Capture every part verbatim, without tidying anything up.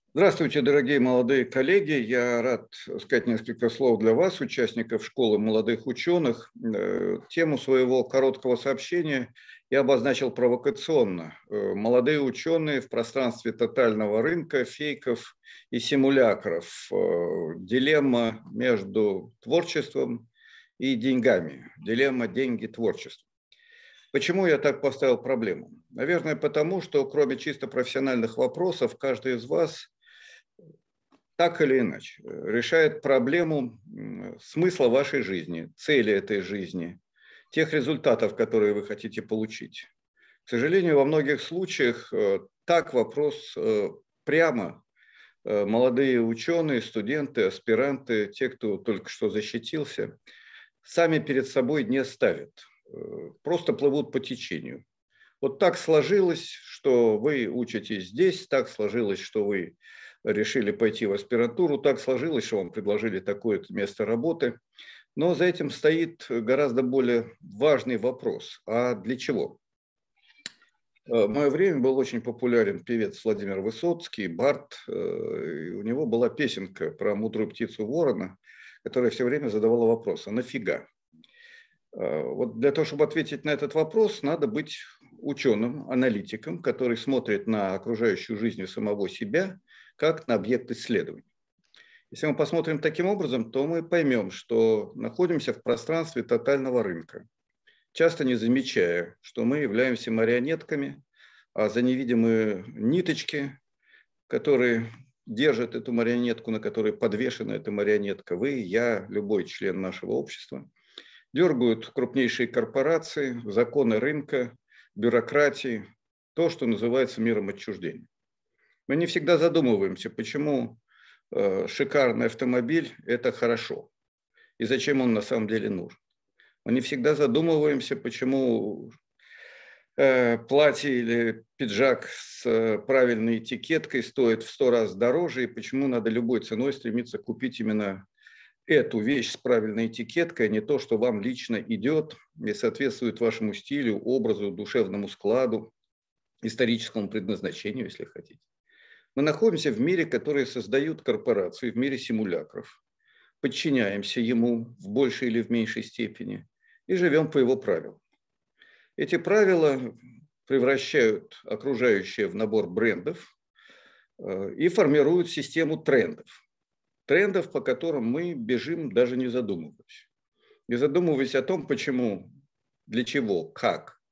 Здравствуйте, дорогие молодые коллеги. Я рад сказать несколько слов для вас, участников школы молодых ученых. Э, Тему своего короткого сообщения я обозначил провокационно. Э, Молодые ученые в пространстве тотального рынка, фейков и симулякров. Э, Дилемма между творчеством и деньгами. Дилемма деньги-творчество. Почему я так поставил проблему? Наверное, потому что кроме чисто профессиональных вопросов, каждый из вас так или иначе решает проблему м, смысла вашей жизни, цели этой жизни, тех результатов, которые вы хотите получить. К сожалению, во многих случаях э, так вопрос э, прямо э, молодые ученые, студенты, аспиранты, те, кто только что защитился, сами перед собой не ставят, э, просто плывут по течению. Вот так сложилось, что вы учитесь здесь, так сложилось, что вы решили пойти в аспирантуру, так сложилось, что вам предложили такое-то место работы. Но за этим стоит гораздо более важный вопрос. А для чего? В мое время был очень популярен певец Владимир Высоцкий, Бард. И у него была песенка про мудрую птицу ворона, которая все время задавала вопрос: а нафига? Вот для того, чтобы ответить на этот вопрос, надо быть ученым, аналитиком, который смотрит на окружающую жизнь самого себя как на объект исследования. Если мы посмотрим таким образом, то мы поймем, что находимся в пространстве тотального рынка, часто не замечая, что мы являемся марионетками, а за невидимые ниточки, которые держат эту марионетку, на которой подвешена эта марионетка, вы, я, любой член нашего общества, дергают крупнейшие корпорации, законы рынка, бюрократии, то, что называется миром отчуждения. Мы не всегда задумываемся, почему э, шикарный автомобиль – это хорошо, и зачем он на самом деле нужен. Мы не всегда задумываемся, почему э, платье или пиджак с э, правильной этикеткой стоит в сто раз дороже, и почему надо любой ценой стремиться купить именно эту вещь с правильной этикеткой, а не то, что вам лично идет и соответствует вашему стилю, образу, душевному складу, историческому предназначению, если хотите. Мы находимся в мире, который создают корпорации, в мире симулякров. Подчиняемся ему в большей или в меньшей степени и живем по его правилам. Эти правила превращают окружающее в набор брендов э, и формируют систему трендов. Трендов, по которым мы бежим, даже не задумываясь. Не задумываясь о том, почему, для чего, как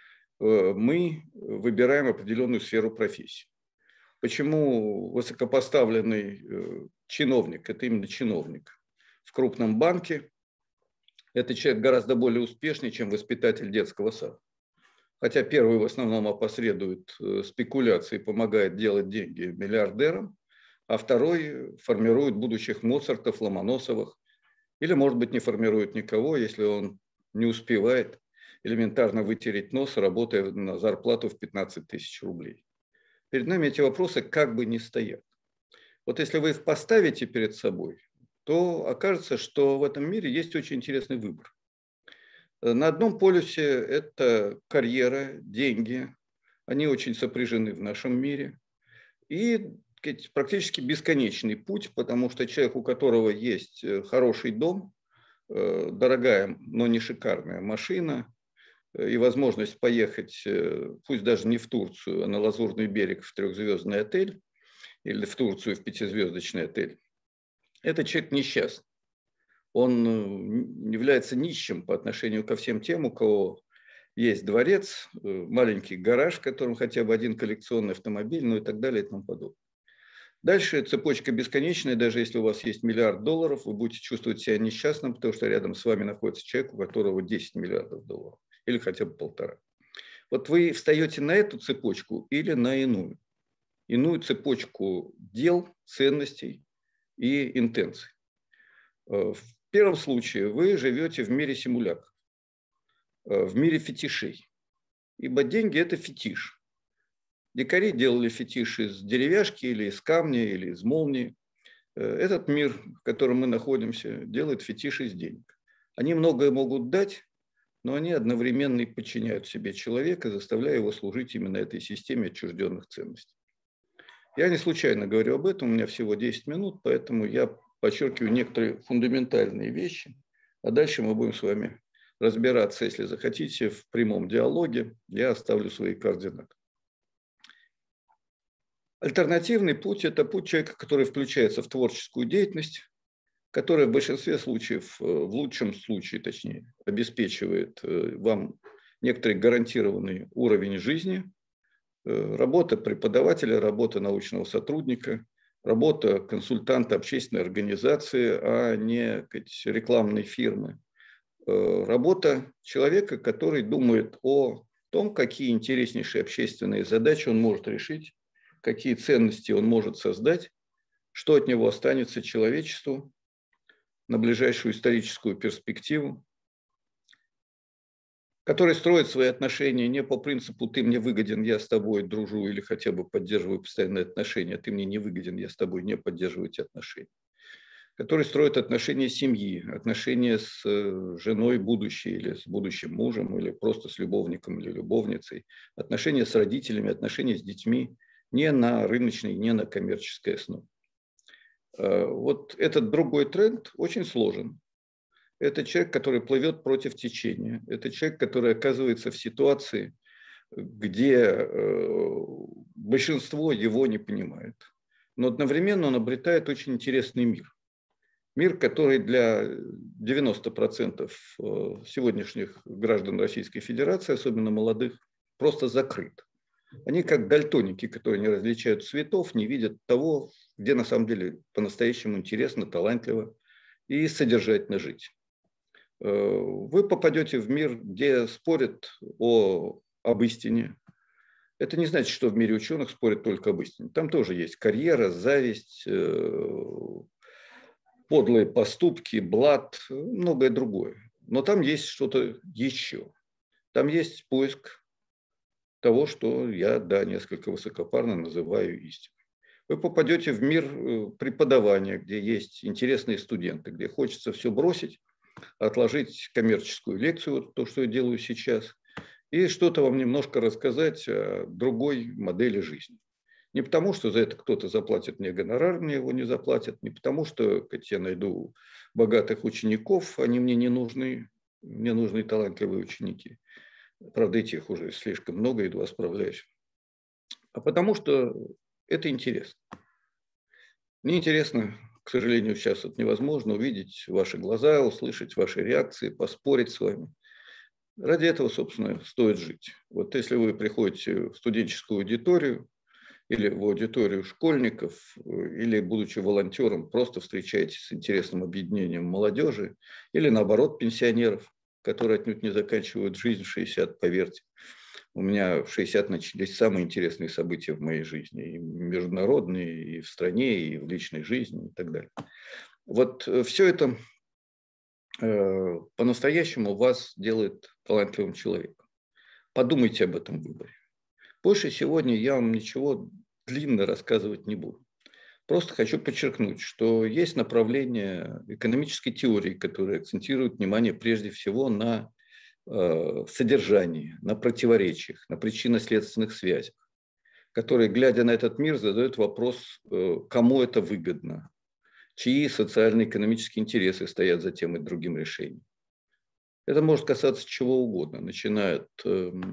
мы выбираем определенную сферу профессии. Почему высокопоставленный чиновник, это именно чиновник, в крупном банке, это человек гораздо более успешный, чем воспитатель детского сада. Хотя первый в основном опосредует спекуляции, помогает делать деньги миллиардерам, а второй формирует будущих Моцартов, Ломоносовых, или, может быть, не формирует никого, если он не успевает элементарно вытереть нос, работая на зарплату в пятнадцать тысяч рублей. Перед нами эти вопросы как бы не стоят. Вот если вы их поставите перед собой, то окажется, что в этом мире есть очень интересный выбор. На одном полюсе это карьера, деньги, они очень сопряжены в нашем мире. И практически бесконечный путь, потому что человек, у которого есть хороший дом, дорогая, но не шикарная машина и возможность поехать, пусть даже не в Турцию, а на Лазурный берег в трехзвездный отель или в Турцию в пятизвездочный отель, этот человек несчастный. Он является нищим по отношению ко всем тем, у кого есть дворец, маленький гараж, в котором хотя бы один коллекционный автомобиль, ну и так далее и тому подобное. Дальше цепочка бесконечная, даже если у вас есть миллиард долларов, вы будете чувствовать себя несчастным, потому что рядом с вами находится человек, у которого десять миллиардов долларов, или хотя бы полтора. Вот вы встаете на эту цепочку или на иную. Иную цепочку дел, ценностей и интенций. В первом случае вы живете в мире симулякров, в мире фетишей, ибо деньги – это фетиш. Дикари делали фетиш из деревяшки или из камня, или из молнии. Этот мир, в котором мы находимся, делает фетиш из денег. Они многое могут дать, но они одновременно и подчиняют себе человека, заставляя его служить именно этой системе отчужденных ценностей. Я не случайно говорю об этом, у меня всего десять минут, поэтому я подчеркиваю некоторые фундаментальные вещи, а дальше мы будем с вами разбираться, если захотите, в прямом диалоге. Я оставлю свои координаты. Альтернативный путь – это путь человека, который включается в творческую деятельность, которая в большинстве случаев, в лучшем случае, точнее, обеспечивает вам некоторый гарантированный уровень жизни, работа преподавателя, работа научного сотрудника, работа консультанта общественной организации, а не рекламной фирмы. Работа человека, который думает о том, какие интереснейшие общественные задачи он может решить, какие ценности он может создать, что от него останется человечеству на ближайшую историческую перспективу, который строит свои отношения не по принципу «ты мне выгоден, я с тобой дружу» или хотя бы поддерживаю постоянные отношения, «ты мне не выгоден, я с тобой не поддерживаю эти отношения», который строит отношения семьи, отношения с женой будущей или с будущим мужем, или просто с любовником или любовницей, отношения с родителями, отношения с детьми не на рыночной, не на коммерческой основе. Вот этот другой тренд очень сложен. Это человек, который плывет против течения. Это человек, который оказывается в ситуации, где большинство его не понимает. Но одновременно он обретает очень интересный мир. Мир, который для девяноста процентов сегодняшних граждан Российской Федерации, особенно молодых, просто закрыт. Они как дальтоники, которые не различают цветов, не видят того, где на самом деле по-настоящему интересно, талантливо и содержательно жить. Вы попадете в мир, где спорят о, об истине. Это не значит, что в мире ученых спорят только об истине. Там тоже есть карьера, зависть, подлые поступки, блат, многое другое. Но там есть что-то еще. Там есть поиск того, что я, да, несколько высокопарно называю истиной. Вы попадете в мир преподавания, где есть интересные студенты, где хочется все бросить, отложить коммерческую лекцию, то, что я делаю сейчас, и что-то вам немножко рассказать о другой модели жизни. Не потому, что за это кто-то заплатит мне гонорар, мне его не заплатят, не потому, что я найду богатых учеников, они мне не нужны, мне нужны талантливые ученики. Правда, этих уже слишком много, едва справляюсь. А потому что это интересно. Мне интересно, к сожалению, сейчас это невозможно, увидеть ваши глаза, услышать ваши реакции, поспорить с вами. Ради этого, собственно, стоит жить. Вот если вы приходите в студенческую аудиторию или в аудиторию школьников, или, будучи волонтером, просто встречаетесь с интересным объединением молодежи, или, наоборот, пенсионеров, которые отнюдь не заканчивают жизнь в шестьдесят, поверьте. У меня в шестьдесят начались самые интересные события в моей жизни, и международные, и в стране, и в личной жизни, и так далее. Вот все это э, по-настоящему вас делает талантливым человеком. Подумайте об этом выборе. Больше сегодня я вам ничего длинно рассказывать не буду. Просто хочу подчеркнуть, что есть направление экономической теории, которое акцентирует внимание прежде всего на в содержании, на противоречиях, на причинно-следственных связях, которые, глядя на этот мир, задают вопрос, кому это выгодно, чьи социально-экономические интересы стоят за тем и другим решением. Это может касаться чего угодно, начиная от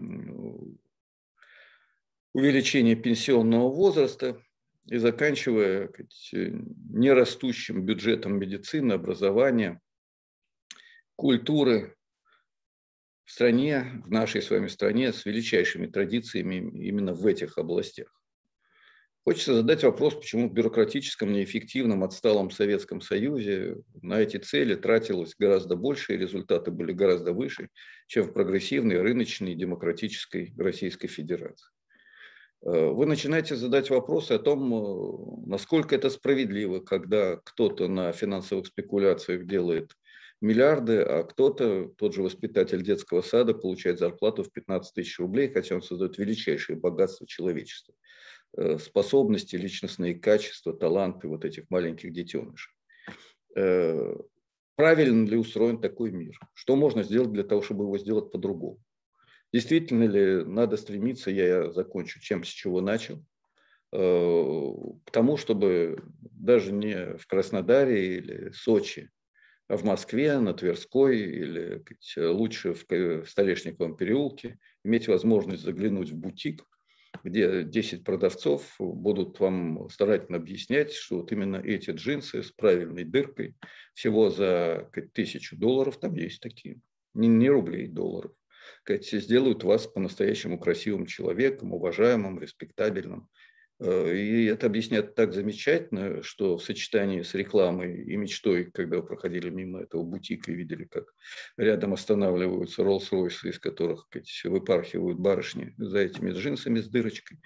увеличения пенсионного возраста и заканчивая нерастущим бюджетом медицины, образования, культуры, в стране, в нашей с вами стране, с величайшими традициями именно в этих областях. Хочется задать вопрос, почему в бюрократическом, неэффективном, отсталом Советском Союзе на эти цели тратилось гораздо больше, и результаты были гораздо выше, чем в прогрессивной, рыночной, демократической Российской Федерации. Вы начинаете задать вопросы о том, насколько это справедливо, когда кто-то на финансовых спекуляциях делает миллиарды, а кто-то, тот же воспитатель детского сада, получает зарплату в пятнадцать тысяч рублей, хотя он создает величайшее богатство человечества, способности, личностные качества, таланты вот этих маленьких детенышей. Правильно ли устроен такой мир? Что можно сделать для того, чтобы его сделать по-другому? Действительно ли надо стремиться, я закончу тем, с чего начал, к тому, чтобы даже не в Краснодаре или Сочи, а в Москве, на Тверской или лучше в Столешниковом переулке иметь возможность заглянуть в бутик, где десять продавцов будут вам старательно объяснять, что вот именно эти джинсы с правильной дыркой всего за тысячу долларов, там есть такие, не, не рублей, долларов, сделают вас по-настоящему красивым человеком, уважаемым, респектабельным. И это объяснят так замечательно, что в сочетании с рекламой и мечтой, когда вы проходили мимо этого бутика и видели, как рядом останавливаются Роллс-Ройсы, из которых выпархивают барышни за этими джинсами с дырочкой,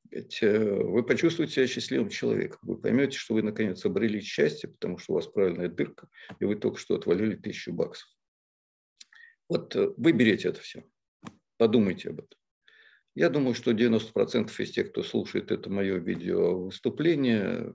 вы почувствуете себя счастливым человеком. Вы поймете, что вы наконец обрели счастье, потому что у вас правильная дырка, и вы только что отвалили тысячу баксов. Вот выберите это все. Подумайте об этом. Я думаю, что девяносто процентов из тех, кто слушает это мое видео-выступление,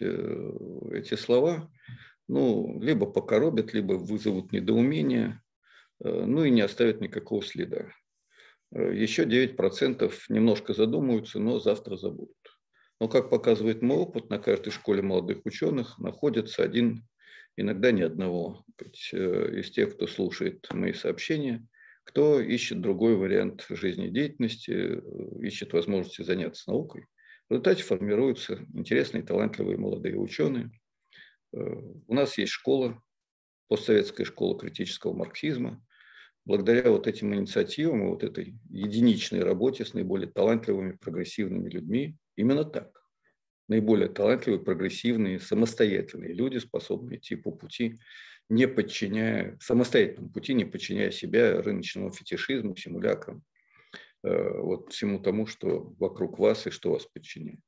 эти слова, ну, либо покоробят, либо вызовут недоумение, ну и не оставят никакого следа. Еще девять процентов немножко задумаются, но завтра забудут. Но, как показывает мой опыт, на каждой школе молодых ученых находится один, иногда ни одного из тех, кто слушает мои сообщения, кто ищет другой вариант жизнедеятельности, ищет возможности заняться наукой. В результате формируются интересные, талантливые молодые ученые. У нас есть школа, постсоветская школа критического марксизма. Благодаря вот этим инициативам и вот этой единичной работе с наиболее талантливыми, прогрессивными людьми, именно так. Наиболее талантливые, прогрессивные, самостоятельные люди, способные идти по пути, не подчиняя, самостоятельному пути, не подчиняя себя рыночному фетишизму, симулякрам, вот всему тому, что вокруг вас и что вас подчиняет.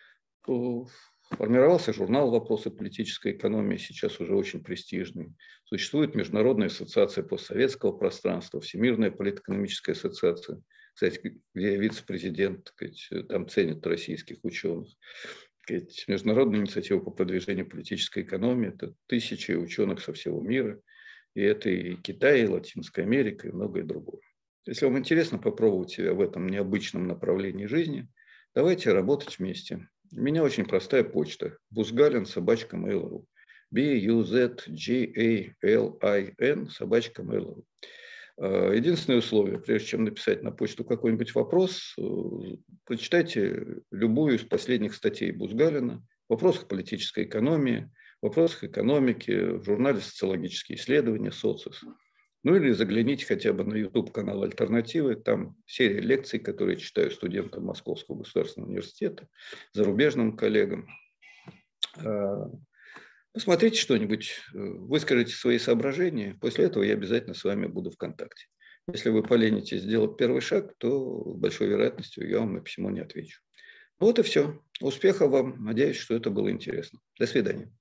Формировался журнал «Вопросы политической экономии», сейчас уже очень престижный. Существует Международная ассоциация постсоветского пространства, Всемирная политэкономическая ассоциация, кстати, где вице-президент, там ценят российских ученых. Международная инициатива по продвижению политической экономии – это тысячи ученых со всего мира. И это и Китай, и Латинская Америка, и многое другое. Если вам интересно попробовать себя в этом необычном направлении жизни, давайте работать вместе. У меня очень простая почта. Бузгалин, собачка, mail.ru. би ю зет джи эй эл ай эн, собачка, mail.ru. Единственное условие, прежде чем написать на почту какой-нибудь вопрос, прочитайте любую из последних статей Бузгалина в вопросах политической экономии, в вопросах экономики, в журнале «Социологические исследования», «Социс». Ну или загляните хотя бы на YouTube-канал «Альтернативы». Там серия лекций, которые я читаю студентам Московского государственного университета, зарубежным коллегам. Посмотрите что-нибудь, выскажите свои соображения. После этого я обязательно с вами буду в контакте. Если вы поленитесь сделать первый шаг, то с большой вероятностью я вам на письмо не отвечу. Вот и все. Успехов вам. Надеюсь, что это было интересно. До свидания.